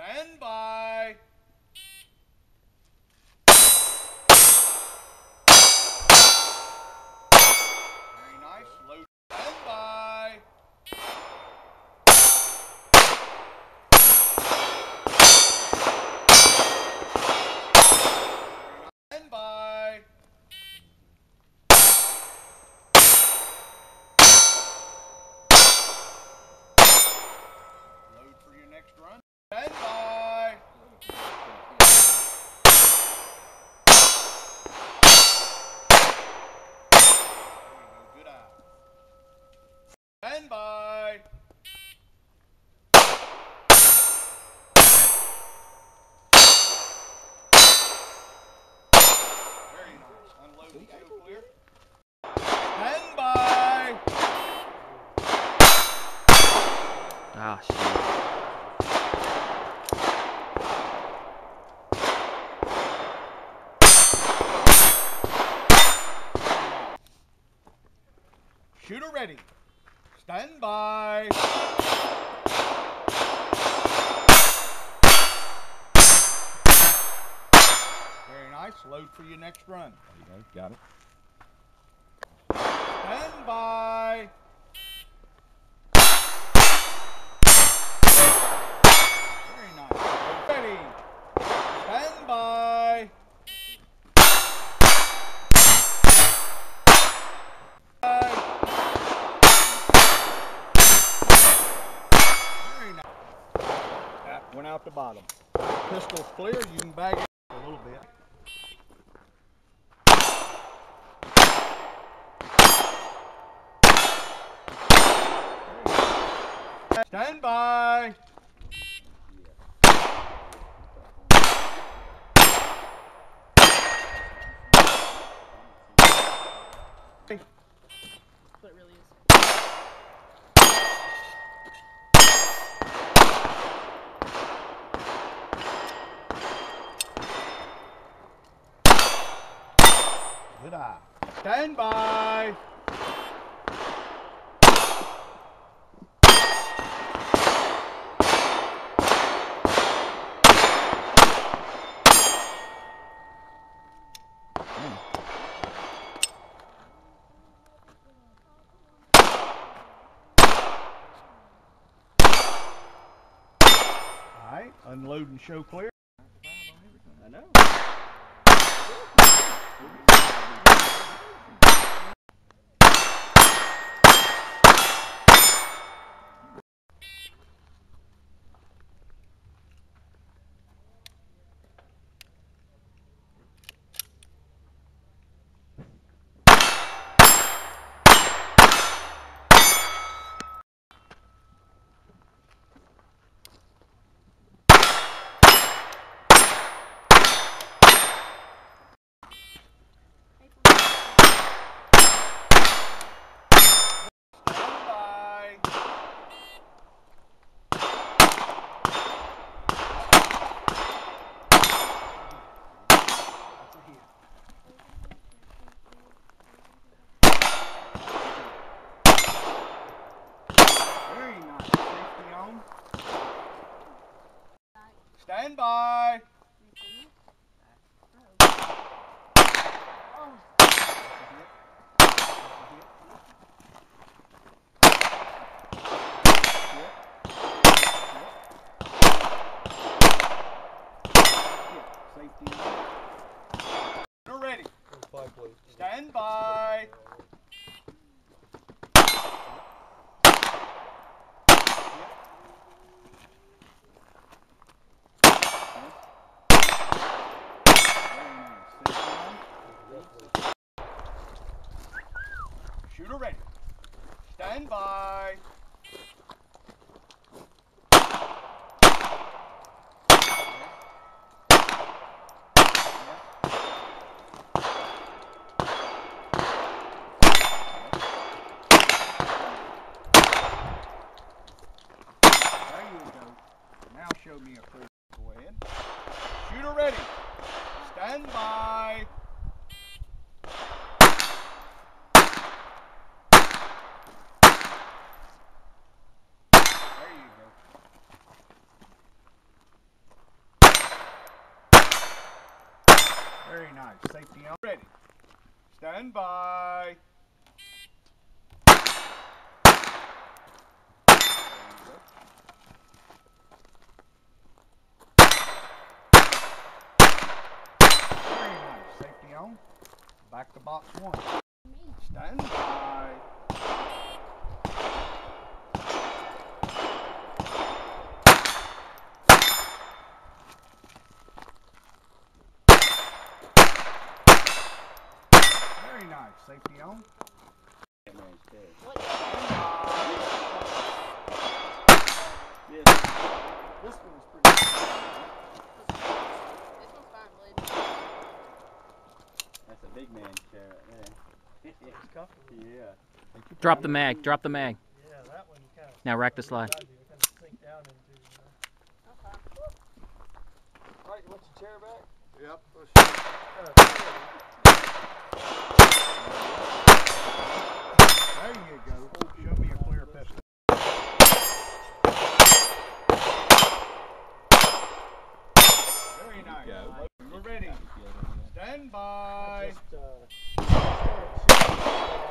Stand by. Very nice. Load. Stand by. Stand by. Load for your next run. Stand by. Good eye. Stand by. Very nice. Unload and show clear. Stand by. Ah, shit. Shooter ready. Stand by. Very nice. Load for your next run. There you go. Got it. Stand by. Very nice. Ready. Stand by. Very nice. That went out the bottom. Pistol's clear. You can bag it a little bit. Stand by. What it really is. Good eye. Stand by. All right, unload and show clear. I know. Stand by. Safety. You're ready. Stand by. Shooter ready. Stand by. There you go. Now show me a clear. Go ahead. Shooter ready. Stand by. Very nice. Safety on. Ready. Stand by. Very nice. Safety on. Back to box one. Stand by. Very nice. Safety on. This one's pretty good. This one's fine, believe me. That's a big man's chair right there. It's comfortable. Yeah. Drop the mag. Drop the mag. Yeah, that one kind of. Now rack the slide. Kind of sink down into. Okay. All right, you want your chair back? Yep. There you go. Show me a clear pistol. Very nice. We're ready. Stand by. Just